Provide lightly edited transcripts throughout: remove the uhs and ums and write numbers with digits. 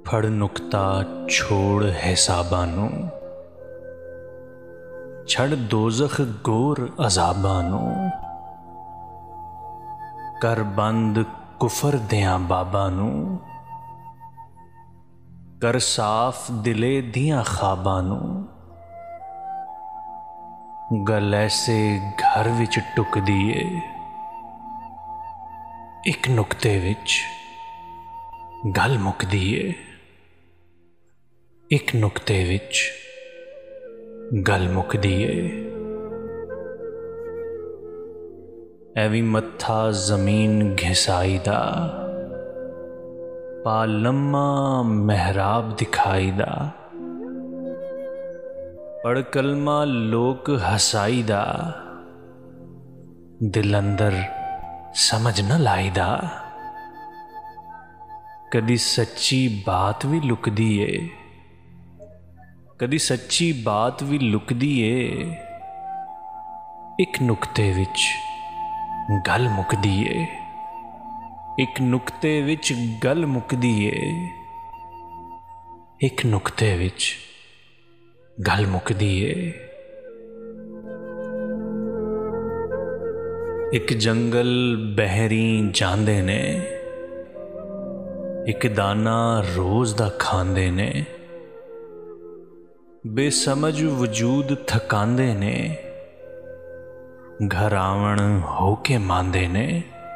फड़ नुकता छोड़ हिसाबां नूं, छड़ दोज़ख गोर अज़ाबां नूं, कर बंद कुफर दियां बाबां नूं, कर साफ दिले दियां ख्वाबां नूं। गल ऐसे घर विच टुकदी ए, एक नुक्ते विच गल मुकदी ए, एक नुक्ते विच गल मुकदी ए। एवी मत्था जमीन घिसाई दा, पा लम्मा महराब दिखाई दा, पढ़ कलमा लोक हसाई दा, दिल अंदर समझ न लाई दा। कदी सच्ची बात भी लुकदी ए, कदी सच्ची बात भी लुकदी ए, एक नुक्ते विच गल मुकदी ए, एक नुक्ते विच गल मुकदी ए, एक नुक्ते विच गल मुकदी ए। एक जंगल बहरी जांदे ने, एक दाना रोज दा खांदे ने, बेसमझ वजूद थकांदे ने, घर आवण होके मांदे ने।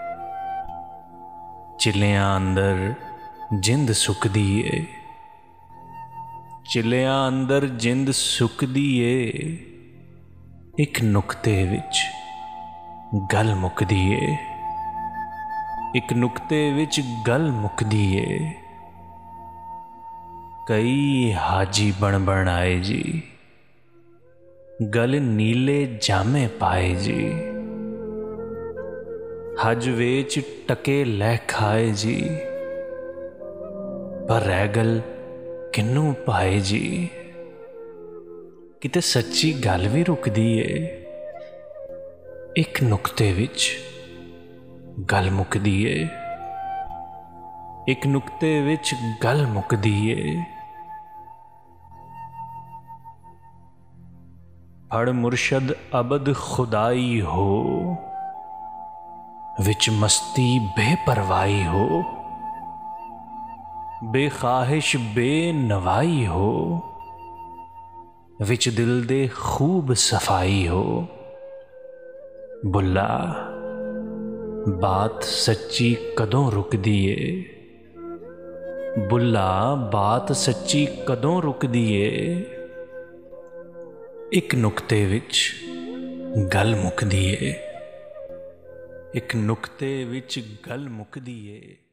चिलियां अंदर जिंद सुकदी ए, चिलियां अंदर जिंद सुकदी ए, एक नुक्ते विच गल मुकदी ए, एक नुक्ते विच गल मुकदी ए। कई हाजी बन बन आए जी, गल नीले जामे पाए जी, हज वेच टके लै खाए जी, पर रह गल किन्नू पाए जी। किते सच्ची गल भी रुकदी ए, एक नुक्ते विच गल मुकदी ए, एक नुक्ते विच गल मुकदी ए। फड़ मुर्शद अबद खुदाई हो, विच मस्ती बेपरवाही हो, बेख्वाहिश बेनवाई हो, विच दिल दे खूब सफाई हो। बुल्ला बात सच्ची कदों रुकदी ए, बुल्ला बात सच्ची कदों रुकदी ए, एक नुक्ते विच गल मुकदी ए, एक नुक्ते विच गल मुकदी ए।